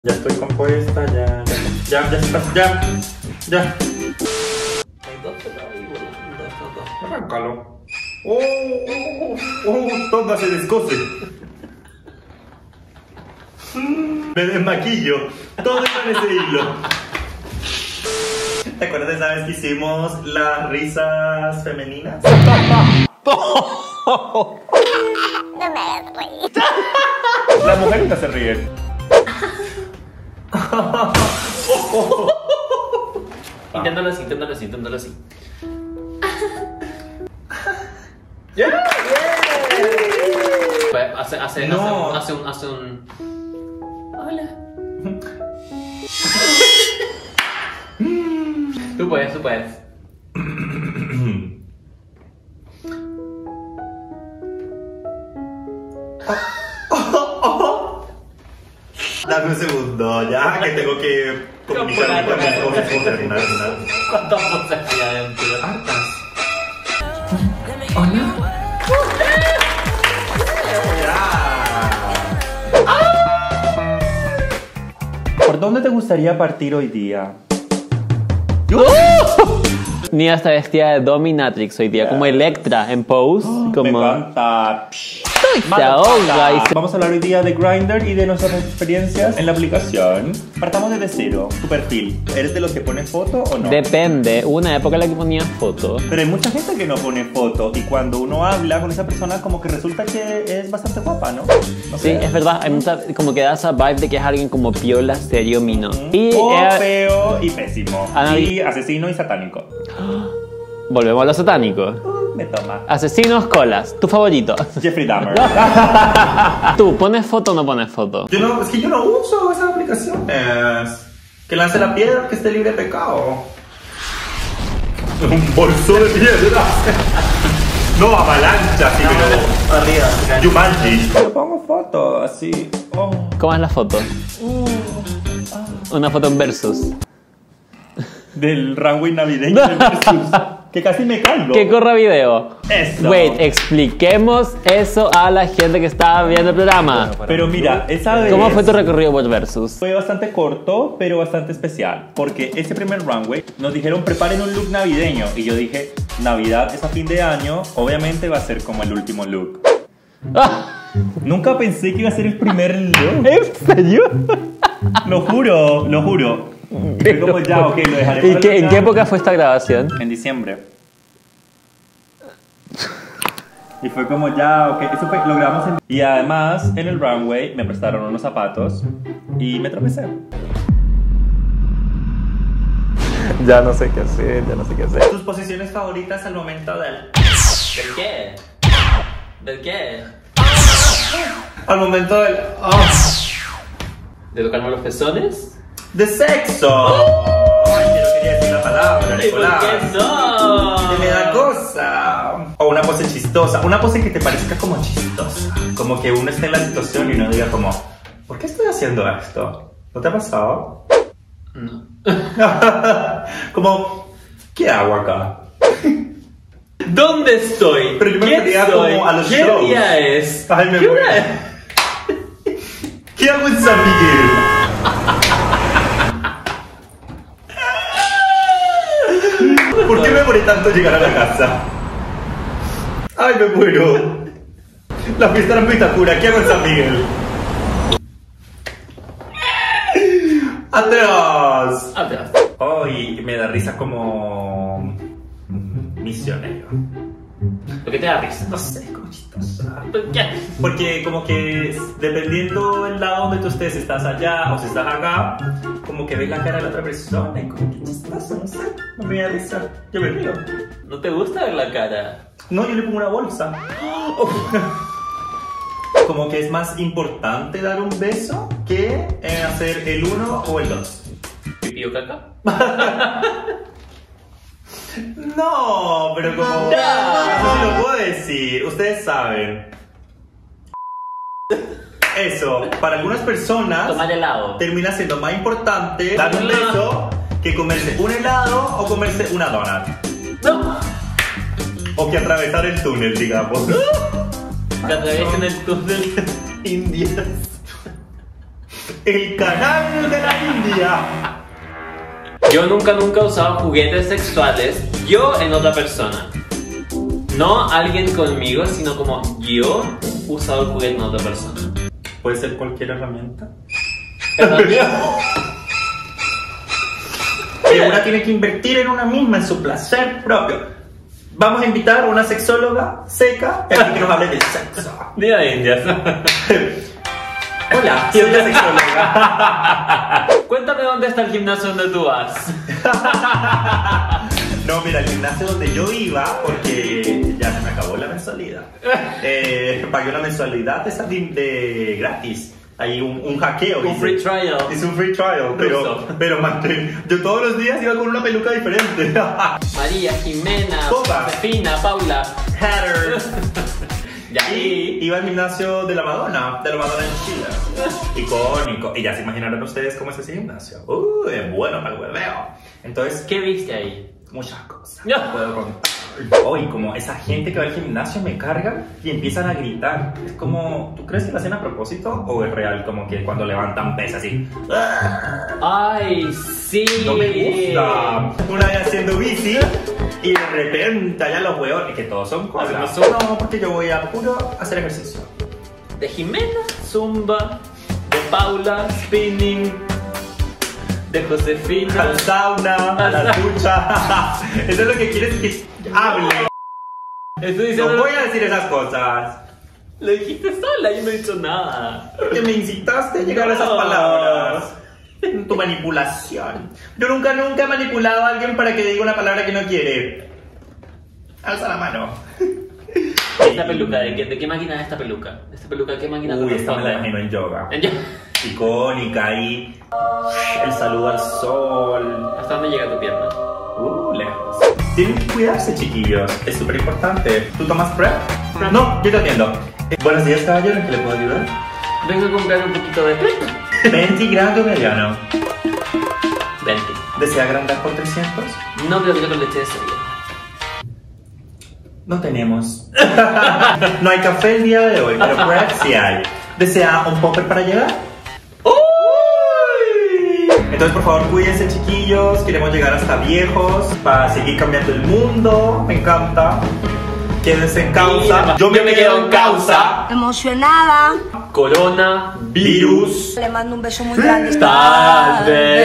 Ya estoy compuesta, ya. Hay dos ahí volando, arráncalo. Todo se descose. Me desmaquillo. Todo está en ese hilo. ¿Te acuerdas de esa vez que hicimos las risas femeninas? No me hagas reír. Las mujeres nunca se ríen. Inténtalo así. Yeah. Hace un... Hola. Tú puedes. Dame un segundo, ya, que tengo que comunicarme con mis cosas. ¿Cuántas cosas hay adentro? Hartas. Hola. ¿Por dónde te gustaría partir hoy día? Nia está vestida de Dominatrix hoy día, como Electra en Pose. Me encanta. Se ahoga y se... Vamos a hablar hoy día de Grindr y de nuestras experiencias en la aplicación. Partamos desde cero. Tu perfil. ¿Eres de los que pone foto o no? Depende, hubo una época en la que ponía fotos. Pero hay mucha gente que no pone foto y cuando uno habla con esa persona como que resulta que es bastante guapa, ¿no? No Sí, sé. es verdad, hay mucha, como que da esa vibe de que es alguien como piola, serio, mino. Y O feo y pésimo. Ana- Y asesino y satánico. volvemos a lo satánico. Me toma. Asesinos, colas, tu favorito. Jeffrey Dahmer. ¿Tú pones foto o no pones foto? Es que yo no uso esas aplicaciones. Que lance la piedra, que esté libre de pecado. Un bolso de piedras. No, avalancha, sí, pero arriba. Jumanji. Yo pongo fotos así. ¿Cómo es la foto? Una foto en versus. Del runway navideño de Versus. Que casi me caigo. Que corra video. Eso. Wait, expliquemos eso a la gente que está viendo el programa. Pero mira, esa vez ¿Cómo fue tu recorrido por versus? fue bastante corto, pero bastante especial. Porque ese primer runway nos dijeron preparen un look navideño. Y yo dije, Navidad es a fin de año, obviamente va a ser como el último look. Ah, Nunca pensé que iba a ser el primer look. ¿en serio? Lo juro, lo juro. Fue como ya, ok, lo dejaré ¿Y para en la- qué época fue esta grabación? En diciembre. Y fue como ya, ok, eso fue, lo grabamos en... Y además, en el runway me prestaron unos zapatos y me tropecé. Ya no sé qué hacer, ¿Tus posiciones favoritas al momento del... ¿Del qué? ¿Del qué? Al momento del... ¿De tocarme los pezones? ¡De sexo! Ay, que no quería decir la palabra, Nicolás. no? Que me da cosa. O una pose chistosa. Una pose que te parezca como chistosa. Como que uno esté en la situación y uno diga como, ¿por qué estoy haciendo esto? ¿No te ha pasado? No. Como, ¿qué hago acá? ¿Dónde estoy? Pero yo me refería como a los ¿Qué shows. día es? Ay, me ¿Qué muero. hora es? ¿Qué hago en San Miguel? ¿Por qué me demoré tanto llegar a la casa? Ay, me muero. La fiesta era muy Itacura. ¿Qué hago en San Miguel? ¡Atrás! Atrás. Ay, me da risa como... misionero. ¿Por qué te da risa? No sé, como chistosa. ¿Por qué? Porque como que dependiendo del lado donde tú estés, si estás allá o si estás acá, como que ves la cara de la otra persona y como que chistoso, no sé, no me da risa. Yo me río. ¿No te gusta ver la cara? No, yo le pongo una bolsa. Como que es más importante dar un beso que hacer el 1 o el 2. ¿Pipí o caca? No, pero como... No. Eso sí lo puedo decir, ustedes saben. Eso, para algunas personas Tomar helado. termina siendo más importante dar un beso que comerse un helado o comerse una donut. No. O que atravesar el túnel, digamos. Que atraviesen el túnel. Indias. el canal de la India. Yo nunca he usado juguetes sexuales, yo en otra persona. No alguien conmigo, sino como yo he usado el juguete en otra persona. Puede ser cualquier herramienta. Que una tiene que invertir en una misma, en su placer propio. Vamos a invitar a una sexóloga seca que nos hable del sexo. Día de Indias. Hola, soy la sexóloga. Cuéntame dónde está el gimnasio donde tú vas. No, mira, el gimnasio donde yo iba, porque ya se me acabó la mensualidad. Pagué una mensualidad de gratis. Hay un hackeo. Un free trial. Es un free trial, pero yo todos los días iba con una peluca diferente. María, Jimena, Copa. Josefina, Paula. Hatter. Y iba al gimnasio de la Madonna en Chile. Icónico. Y ya se imaginarán ustedes cómo es ese gimnasio. Es bueno para el hueveo. Entonces, ¿qué viste ahí? muchas cosas. Ya. Puedo contar. Hoy, como esa gente que va al gimnasio me carga y empiezan a gritar. Es como, ¿tú crees que lo hacen a propósito o es real? Como que cuando levantan pesas así. Ay, sí. No me gusta. Una vez haciendo bici y de repente ya los huevos, que todos son cosas. No, porque yo voy a puro hacer ejercicio. De Jimena, zumba. De Paula, spinning. De Josefina, Al sauna, a la ducha. Eso es lo que quieres que hable. Estoy diciendo. No voy a decir esas cosas. Lo dijiste sola, yo no he dicho nada. Porque me incitaste a llegar a esas palabras. Tu manipulación. Yo nunca he manipulado a alguien para que diga una palabra que no quiere. Alza la mano. ¿Esta peluca? ¿De qué máquina es esta peluca? ¿Esta peluca qué máquina Uy, esta me la corresponde? imagino en yoga. En yoga. Icónica ahí. El saludo al sol. ¿Hasta dónde llega tu pierna? Lejos. Tienen que cuidarse, chiquillos. Es súper importante. ¿Tú tomas PrEP? No, yo te atiendo. Buenos días, caballero. ¿En qué le puedo ayudar? Vengo a comprar un poquito de PrEP. 20 grande o mediano. 20. ¿Desea agrandar por 300? No, pero quiero leche de soya. No tenemos. No hay café el día de hoy, pero PrEP sí hay. ¿Desea un popper para llegar? Entonces, por favor, cuídense, chiquillos. Queremos llegar hasta viejos para seguir cambiando el mundo. Me encanta. Quédense en causa. Yo me quedo en causa. Emocionada. Corona, Virus. Le mando un beso muy grande. Tal vez.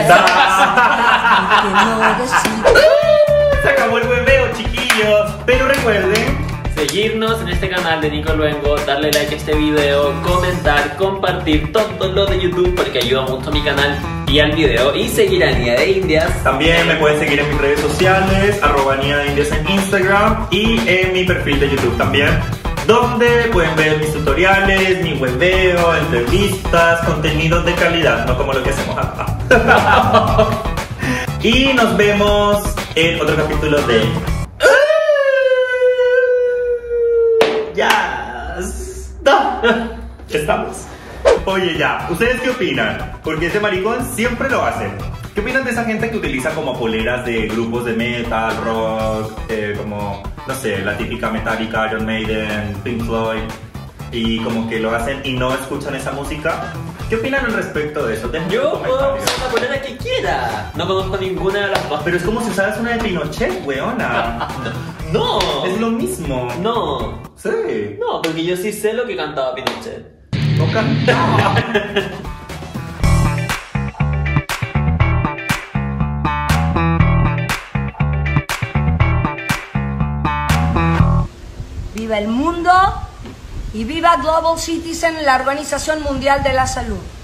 Se acabó el hueveo, chiquillos. Pero recuerden seguirnos en este canal de Nico Luengo, darle like a este video, comentar, compartir todo lo de YouTube porque ayuda mucho a mi canal y al video, y seguir a Nia de Indias. también me pueden seguir en mis redes sociales, @NiaDeIndias en Instagram y en mi perfil de YouTube también, donde pueden ver mis tutoriales, mi hueveo, entrevistas, contenidos de calidad, no como lo que hacemos acá. Y nos vemos en otro capítulo de... Ya estamos. Oye, ya, ¿ustedes qué opinan? Porque ese maricón siempre lo hace. ¿Qué opinan de esa gente que utiliza como poleras de grupos de metal, rock, como, no sé, la típica Metallica, Iron Maiden, Pink Floyd, y como que lo hacen y no escuchan esa música? ¿Qué opinan al respecto de eso? Dejen Yo sus puedo comentarios. usar la polera que quiera. No conozco ninguna de las dos. Pero es como si usaras una de Pinochet, weona. No. Es lo mismo. No. Sí. No, porque yo sí sé lo que cantaba Pinochet. No cantaba. Viva el mundo y viva Global Citizen, la Organización Mundial de la Salud.